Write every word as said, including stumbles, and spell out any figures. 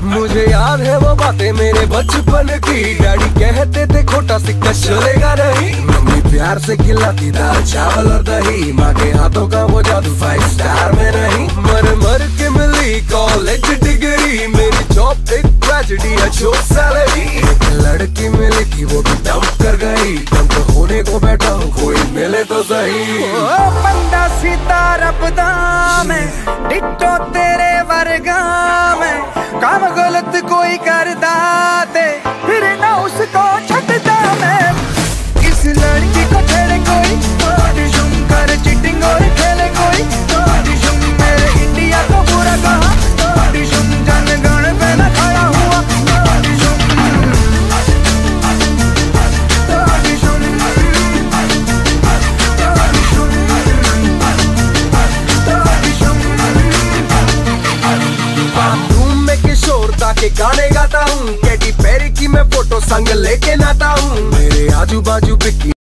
मुझे याद है वो बातें मेरे बचपन की, डैडी कहते थे खोटा सिक्का चलेगा नहीं। मम्मी प्यार से खिलाती दाल चावल और दही, माँ के हाथों का वो जादू फाइव स्टार में नहीं। मर मर के मिली कॉलेज डिग्री, मेरी जॉब एक ट्रेजेडी अच्छी सैलरी। एक लड़की मिली थी वो भी डंप कर गई, डंप होने को बैठा हूँ कोई मिले तो सही। ओ बंदा सितारा बदाम है, डिट्टो तेरे वर्गा में, काम गलत कोई करदा दे फिर ना उसको छटदा मैं। इस लड़की को छेड़े कोई ऑडिशन कर, चीटिंग और खेले कोई ऑडिशन, मेरे इंडिया को बुरा कहा ऑडिशन, जनगण पे ना खड़ा हुआ ऑडिशन। बाथरूम में किशोर दा के गाने गाता हूँ, कैटी पेरी की मैं फोटो संग लेके नाता हूँ। मेरे आजू बाजू बिकी